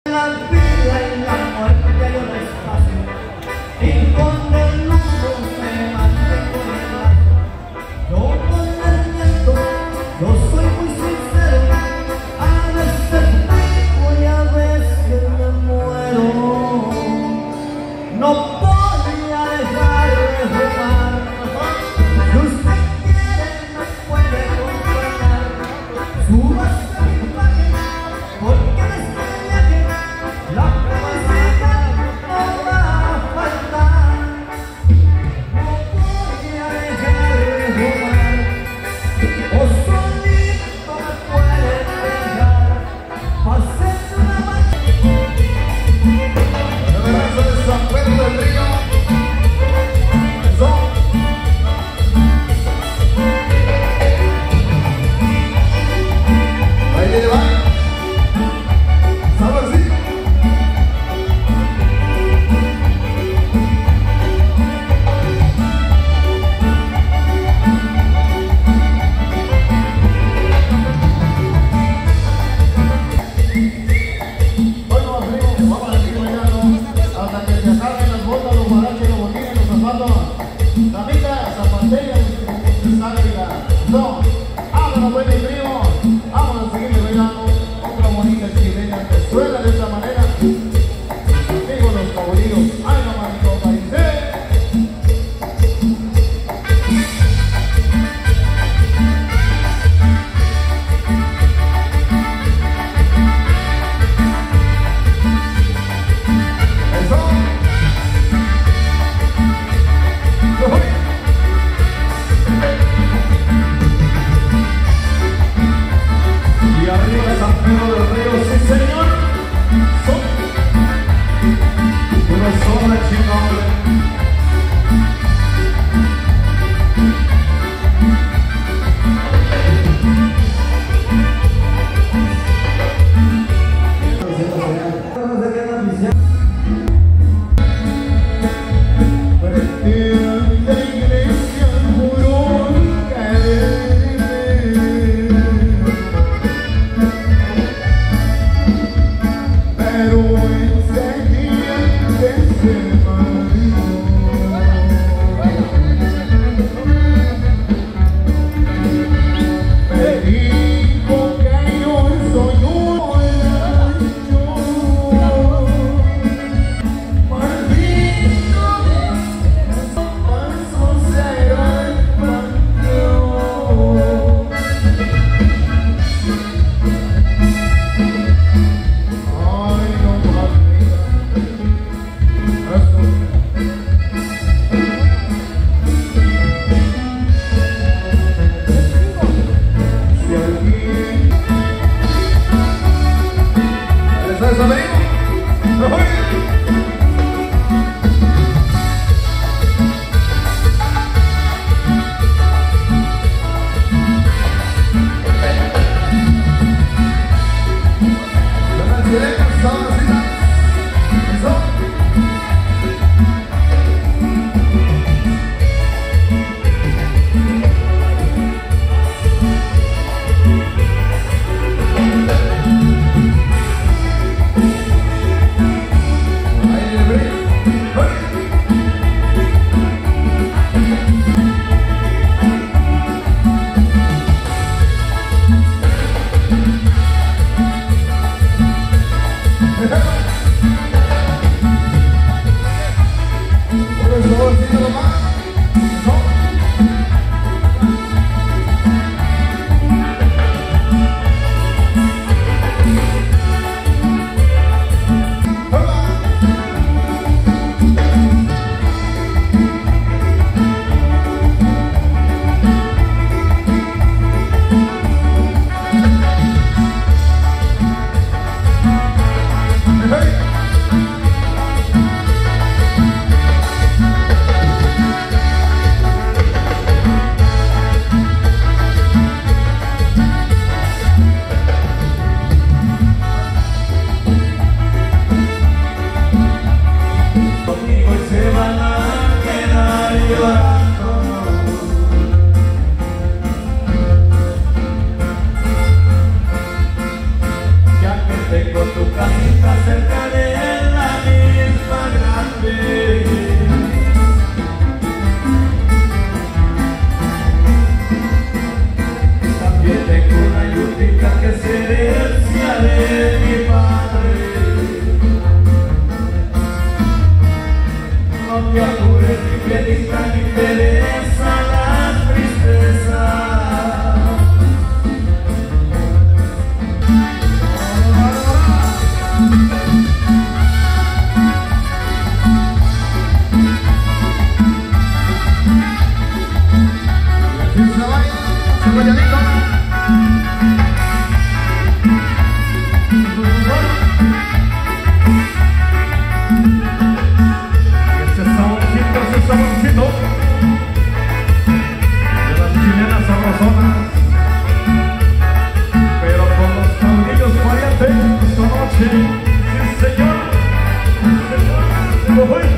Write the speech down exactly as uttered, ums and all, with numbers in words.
La vida y la muerte hay un espacio, y con el mundo me mantengo en el lazo. Yo con el viento, yo soy muy sincero, a veces vivo y a veces me muero. No podría dejar de fumar, si usted quiere me puede acompañar. Súbase a mi imagen, porque en este viaje la felicidad no va a faltar. No podría dejar de fumar, o solito me puede dejar. Pásese una mano. El abrazo de San Pedro del Río. Eso. Ahí le va. Sabrosito. Bueno, amigos, vamos a seguir bailando hasta que se acaben las botas, los guaraches, los botines, los zapatos, la mica, zapatilla, salga. No, vámonos, pues, mi primo, vámonos a seguirle bailando otra bonita chilena que suena de esta manera. Amigos, los favoritos, ay, no, manito, países. Y arriba San Pedro del Río, sí señor. Son una sola chica, hombre. Hey! Lo fue.